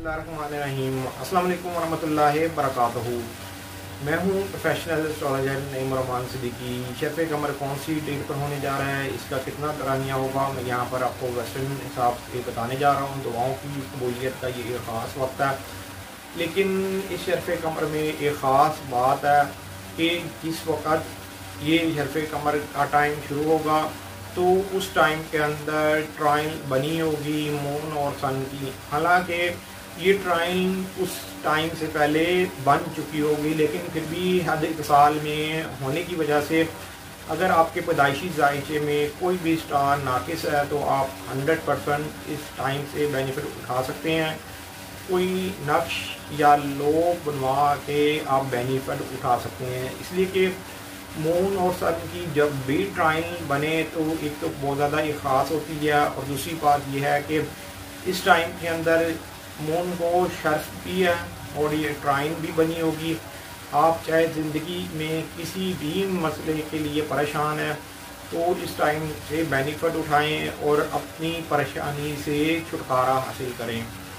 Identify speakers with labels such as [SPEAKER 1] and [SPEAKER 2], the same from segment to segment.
[SPEAKER 1] बिस्मिल्लाहिर्रहमानिर्रहीम। अस्सलाम वालेकुम वरहमतुल्लाहि वबरकातुहू। मैं हूँ प्रोफेशनल एस्ट्रोलॉजर नईम रहमान सिद्दीकी। शर्फ़ कमर कौन सी डेट पर होने जा रहा है, इसका कितना दरानिया होगा, मैं यहाँ पर आपको वेस्टर्न हिसाब से बताने जा रहा हूँ। दुआओं की कबूलियत का ये एक ख़ास वक्त है, लेकिन इस शर्फ़ कमर में एक ख़ास बात है कि जिस वक़्त ये शर्फ़ कमर का टाइम शुरू होगा तो उस टाइम के अंदर ट्राइन बनी होगी मून और सन की। हालांकि ये ट्राइन उस टाइम से पहले बन चुकी होगी, लेकिन फिर भी हद इत्तिसाल में होने की वजह से अगर आपके पैदाइशी जायचे में कोई भी स्टार नाकिस है तो आप 100% इस टाइम से बेनिफिट उठा सकते हैं। कोई नक्श या लोग बनवा के आप बेनिफिट उठा सकते हैं, इसलिए कि मून और सन की जब भी ट्राइन बने तो एक तो बहुत ज़्यादा ये ख़ास होती है, और दूसरी बात यह है कि इस टाइम के अंदर मून को शर्फ भी है और ये ट्राइन भी बनी होगी। आप चाहे ज़िंदगी में किसी भी मसले के लिए परेशान हैं तो इस टाइम से बेनिफिट उठाएं और अपनी परेशानी से छुटकारा हासिल करें।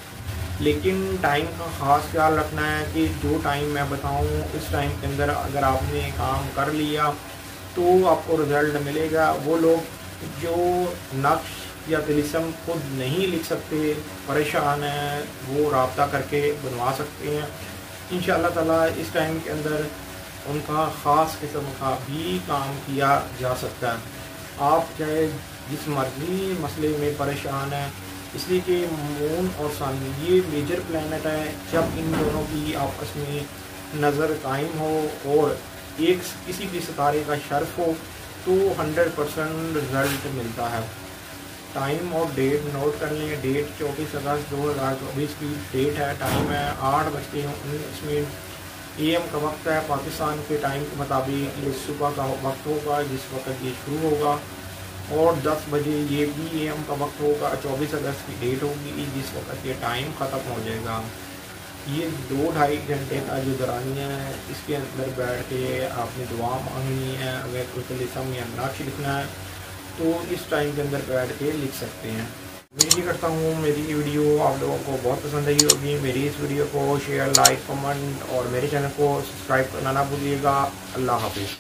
[SPEAKER 1] लेकिन टाइम का ख़ास ख्याल रखना है कि जो टाइम मैं बताऊं इस टाइम के अंदर अगर आपने काम कर लिया तो आपको रिज़ल्ट मिलेगा। वो लोग जो नक्श या तिलिस्म खुद नहीं लिख सकते, परेशान हैं, वो राब्ता करके बनवा सकते हैं। इंशाअल्लाह ताला इस टाइम के अंदर उनका ख़ास किस्म का भी काम किया जा सकता है। आप चाहे जिस मर्जी मसले में परेशान हैं, इसलिए कि मून और सन ये मेजर प्लैनेट है। जब इन दोनों की आपस में नज़र कायम हो और एक किसी भी सितारे का शर्फ हो तो 100% रिज़ल्ट मिलता है। टाइम और डेट नोट कर लें। डेट 24 अगस्त 2024 की डेट है। टाइम है 8:19 AM का वक्त है। पाकिस्तान के टाइम के मुताबिक ये सुबह का वक्त होगा जिस वक्त ये शुरू होगा, और 10 बजे ये भी AM का वक्त होगा। 24 अगस्त की डेट होगी जिस वक्त ये टाइम ख़त्म हो जाएगा। ये 2-2.5 घंटे का जो दरानिया है इसके अंदर बैठ के आपने दुआ मांगनी है। अगर कोई तिलिस्म या नक्श लिखना है तो इस टाइम के अंदर बैठ के लिख सकते हैं। मैं ये करता हूँ मेरी वीडियो आप लोगों को बहुत पसंद आई होगी। मेरी इस वीडियो को शेयर, लाइक, कमेंट और मेरे चैनल को सब्सक्राइब करना ना भूलिएगा। अल्लाह हाफिज़।